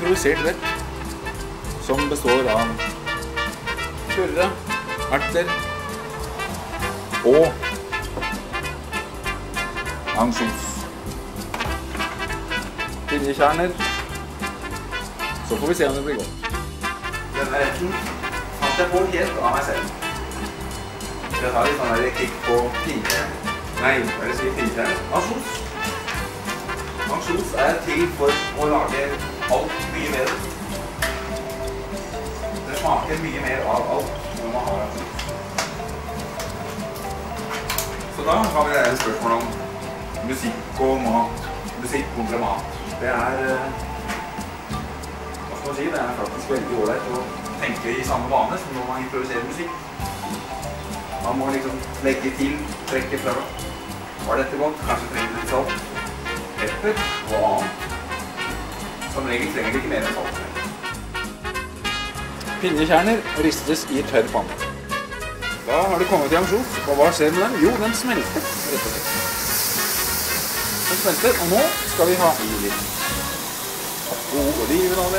improvisert rett som består av purre, erter og ansjos. Pinjekjerner. Så får vi se om det blir godt. Denne retten fant jeg på helt av meg selv. Jeg tar litt sånn der kikk på pinjekjerner. Ansjos. Ansjos er til for å lage alt mye bedre. Det smaker mye mer av alt når man har ansjos. Så da har vi et spørsmål om musikk og mat. Musikk kontra mat. Det er, hva skal man si, det er faktisk veldig ålreit å tenke i samme bane som når man improviserer musikk. Man må liksom legge til, trekke fra. Var dette godt? Kanskje trenger litt salt, pepper og annet. Som regel trenger det ikke mer enn salt. Pinjekjerner ristes i tørr panne. Da har det kommet i ansjos, og hva skjer med den? Jo, den smelter, rett og slett. Den smelter, og nå skal vi ha i litt god olivenolje.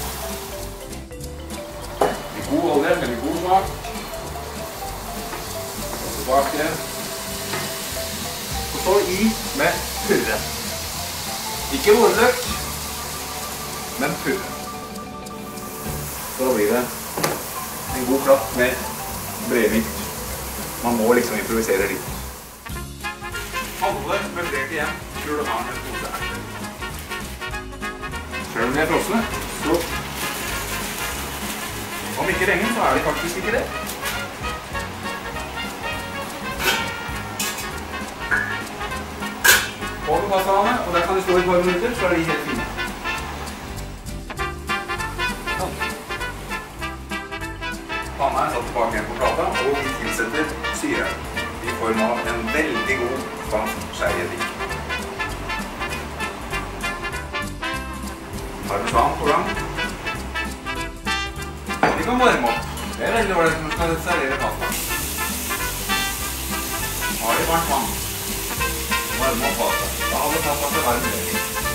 God olje, veldig god smak. Og tilbake. Og så i med purre. Ikke vårløk, men purre. Så da blir det en god klatt med bremynt. Man må liksom improvisere litt. Alle møblerte igjen tror du har en pose erter. Selv om de er frosne, så Om ikke lenge så er det faktisk ikke det. På med pastaene, og der kan det stå i et par minutter, så er de helt fine. Sånn. Panna er satt tilbake igjen på plata, og vi tilsetter syre i form av en veldig god spansk sherryeddik. Parmesan på gang. Vi kan varme opp. Det er veldig ålreit når man skal servere pasta. Har de varmt vann. Varme opp pasta. Da har vi pasta til varm.